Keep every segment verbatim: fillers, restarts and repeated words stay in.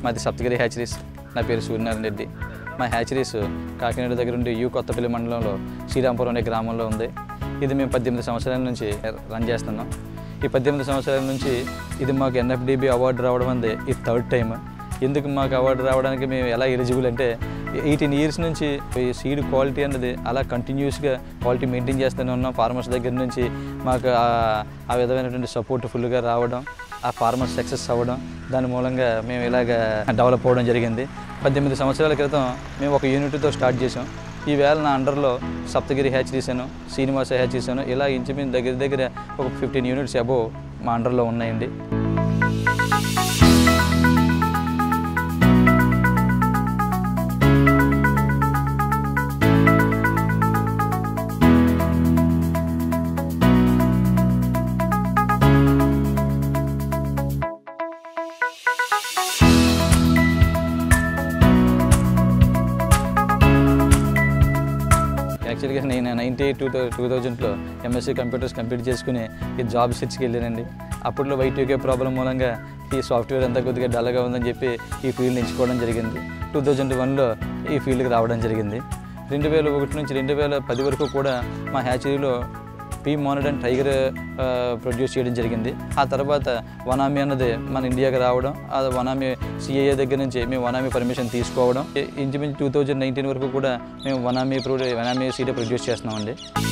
మాది సప్తగిరి హ్యాచరీస్. నా పేరు సూర్యనారాయణ రెడ్డి. మా హ్యాచరీస్ కాకినాడ దగ్గర ఉండి యూ కొత్తపల్లి మండలంలో శ్రీరాంపురం అనే గ్రామంలో ఉంది. ఇది మేము పద్దెనిమిది సంవత్సరాల నుంచి రన్ చేస్తున్నాం. ఈ పద్దెనిమిది సంవత్సరాల నుంచి ఇది మాకు ఎన్ఎఫ్డిబి అవార్డు రావడం అంది ఇది థర్డ్ టైం. ఎందుకు మాకు అవార్డు రావడానికి మేము ఎలా ఎలిజిబుల్ అంటే ఎయిటీన్ ఇయర్స్ నుంచి ఈ సీడ్ క్వాలిటీ అన్నది అలా కంటిన్యూస్గా క్వాలిటీ మెయింటైన్ చేస్తూనే ఉన్నాం. ఫార్మర్స్ దగ్గర నుంచి మాకు ఆ విధమైనటువంటి సపోర్ట్ ఫుల్గా రావడం, ఆ ఫార్మర్స్ సక్సెస్ అవ్వడం, దాని మూలంగా మేము ఇలాగ డెవలప్ అవ్వడం జరిగింది. పద్దెనిమిది సంవత్సరాల క్రితం మేము ఒక యూనిట్తో స్టార్ట్ చేసాం. ఈవేళ నా అండర్లో సప్తగిరి హ్యాచరీస్ అను, శ్రీనివాస హ్యాచరీస్ అను ఇలా ఇంచుమించు దగ్గర దగ్గర ఒక ఫిఫ్టీన్ యూనిట్స్ అబోవ్ మా అండర్లో ఉన్నాయండి. యాక్చువల్గా నేను నైంటీ టూ టూ థౌజండ్లో ఎంఎస్సీ కంప్యూటర్స్ కంప్లీట్ చేసుకుని ఈ జాబ్ సెర్చ్కి వెళ్ళానండి. అప్పట్లో వైటీకే ప్రాబ్లం మూలంగా ఈ సాఫ్ట్వేర్ అంతా కొద్దిగా డల్గా ఉందని చెప్పి ఈ ఫీల్డ్ ఎంచుకోవడం జరిగింది. టూ థౌజండ్ వన్లో ఈ ఫీల్డ్కి రావడం జరిగింది. రెండు వేల ఒకటి నుంచి రెండు వేల పది వరకు కూడా మా హ్యాచరీలో P monodon and tiger produce చేయడం జరిగింది. ఆ తర్వాత వనామీ అన్నది మన ఇండియాకి రావడం, ఆ వనామీ సిఏఏ దగ్గర నుంచి మేము వనామీ పర్మిషన్ తీసుకోవడం, ఇంచుమించు టూ థౌజండ్ నైన్టీన్ వరకు కూడా మేము వనామీ ప్రొ వనామీ సీడే ప్రొడ్యూస్ చేస్తున్నామండి.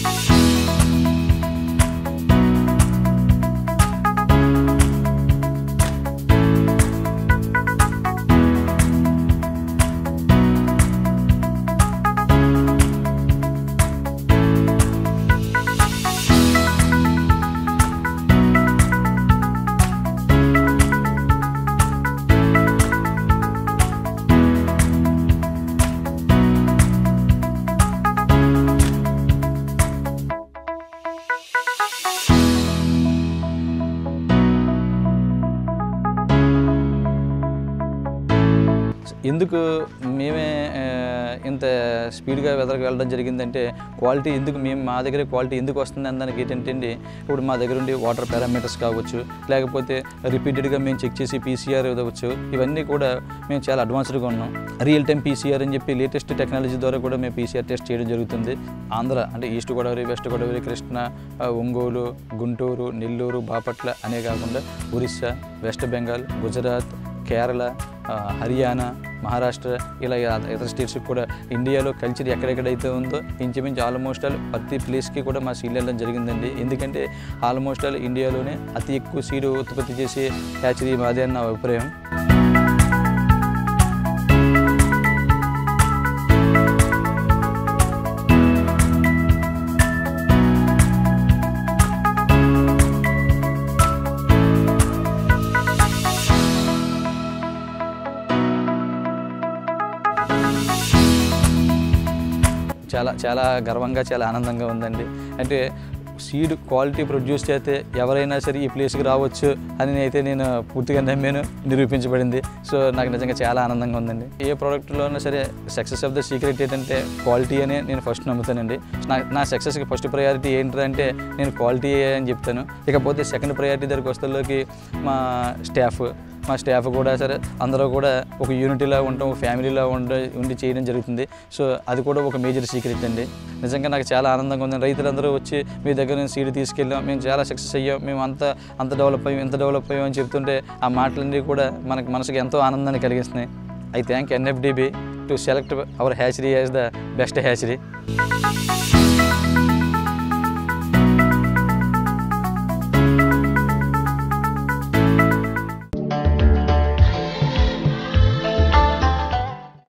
ఎందుకు మేమే ఇంత స్పీడ్గా వెదరకు వెళ్ళడం జరిగిందంటే క్వాలిటీ ఎందుకు మేము మా దగ్గర క్వాలిటీ ఎందుకు వస్తుంది అని దానికి ఏంటంటే ఇప్పుడు మా దగ్గర ఉండి వాటర్ పారామీటర్స్ కావచ్చు, లేకపోతే రిపీటెడ్గా మేము చెక్ చేసి పీసీఆర్ ఇవ్వచ్చు, ఇవన్నీ కూడా మేము చాలా అడ్వాన్స్డ్గా ఉన్నాం. రియల్ టైం పీసీఆర్ అని చెప్పి లేటెస్ట్ టెక్నాలజీ ద్వారా కూడా మేము పీసీఆర్ టెస్ట్ చేయడం జరుగుతుంది. ఆంధ్ర అంటే ఈస్ట్ గోదావరి, వెస్ట్ గోదావరి, కృష్ణా, ఒంగోలు, గుంటూరు, నెల్లూరు, బాపట్ల అనే కాకుండా ఒరిస్సా, వెస్ట్ బెంగాల్, గుజరాత్, కేరళ, హర్యానా, మహారాష్ట్ర ఇలా ఇతర స్టేట్స్కి కూడా ఇండియాలో కల్చర్ ఎక్కడెక్కడైతే ఉందో ఇంచుమించు ఆల్మోస్ట్ ఆల్ ప్రతి ప్లేస్కి కూడా మా సీడ్ వెళ్ళడం జరిగిందండి. ఎందుకంటే ఆల్మోస్ట్ ఆల్ ఇండియాలోనే అతి ఎక్కువ సీడ్ ఉత్పత్తి చేసే హ్యాచరీ మాదే అన్న అభిప్రాయం. చాలా చాలా గర్వంగా చాలా ఆనందంగా ఉందండి. అంటే సీడ్ క్వాలిటీ ప్రొడ్యూస్ చేస్తే ఎవరైనా సరే ఈ ప్లేస్కి రావచ్చు అని అయితే నేను పూర్తిగా నమ్మాను, నిరూపించబడింది. సో నాకు నిజంగా చాలా ఆనందంగా ఉందండి. ఏ ప్రోడక్ట్లోనైనా సరే సక్సెస్ ఆఫ్ ద సీక్రెట్ ఏంటంటే క్వాలిటీ అనే నేను ఫస్ట్ నమ్ముతానండి. నా నా సక్సెస్కి ఫస్ట్ ప్రయారిటీ ఏంటంటే నేను క్వాలిటీ అని చెప్తాను. ఇకపోతే సెకండ్ ప్రయారిటీ దగ్గరికి వస్తలోకి మా స్టాఫ్ మా స్టాఫ్ కూడా సరే అందరూ కూడా ఒక యూనిటీలా ఉంటాం, ఒక ఫ్యామిలీలా ఉండ ఉండి చేయడం జరుగుతుంది. సో అది కూడా ఒక మేజర్ సీక్రెట్ అండి. నిజంగా నాకు చాలా ఆనందంగా ఉంది. రైతులందరూ వచ్చి మీ దగ్గర నుంచి సీడ్ తీసుకెళ్ళాం, మేము చాలా సక్సెస్ అయ్యాం, మేము అంత అంత డెవలప్ అయ్యాం, ఎంత డెవలప్ అయ్యాం అని చెప్తుంటే ఆ మాటలన్నీ కూడా మనకు మనసుకి ఎంతో ఆనందాన్ని కలిగిస్తున్నాయి. I thank NFDB to select our hatchery as the best hatchery.